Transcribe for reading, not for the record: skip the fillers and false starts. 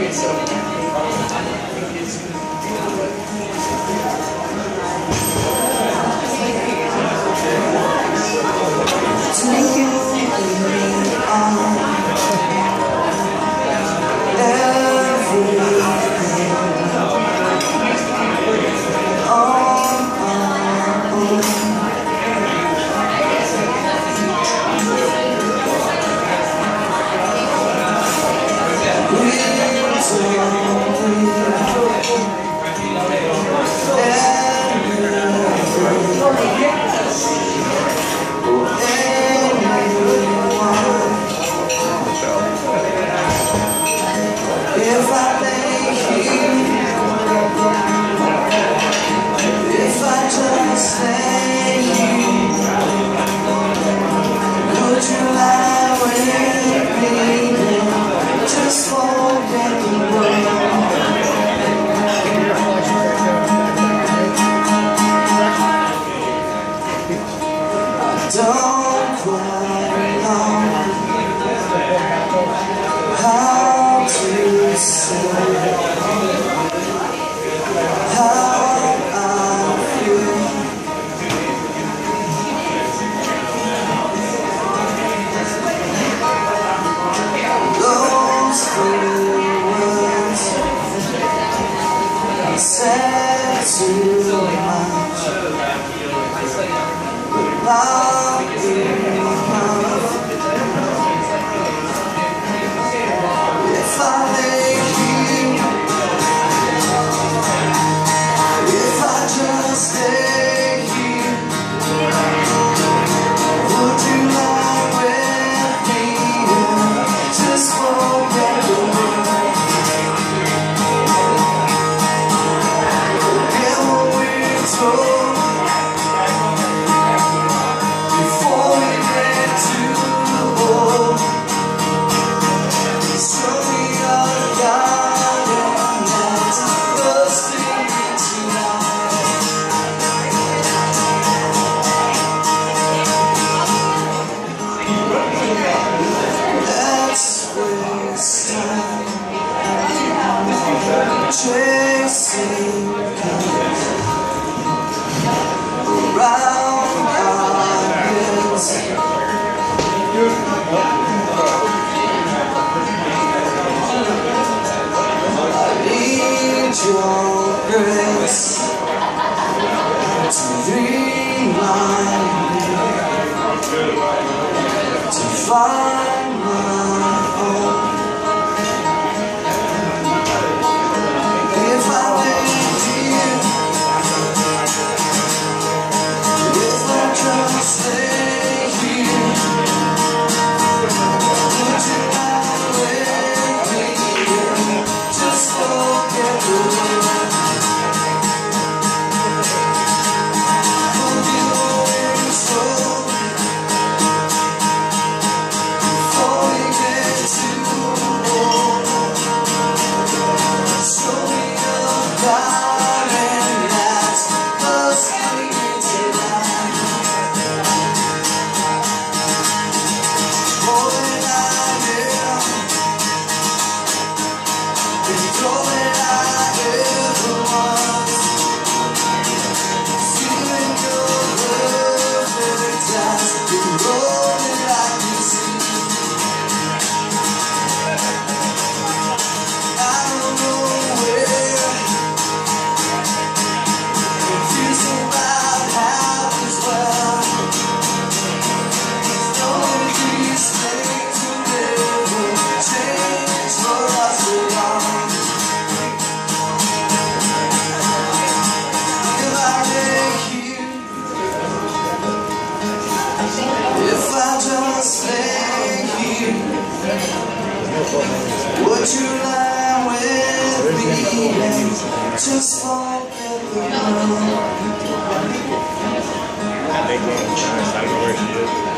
Don't quite know how to say how I feel. Those few words said too much without enough. If I lay here, if I just stay here, would you lie with me and just forget the world? Forget what we're told before we get too old. Show me a garden that's bursting into life. Let's waste time chasing colors around our heads. I need your grace to remind me to find my home. If I lay here, if I just stay here, would you lie with me and just forget the world? Forget what we're told before we get too old. Show me a garden that's bursting into life. More than I am, and all that I ever was. Feeling your perfect eyes, you're all that I can see. I don't know where, confused about how as well. Knowing these things will never change for us alone. If I lay here, if I just lay here, would you lie with me and just forget the world? I think I don't know where she is.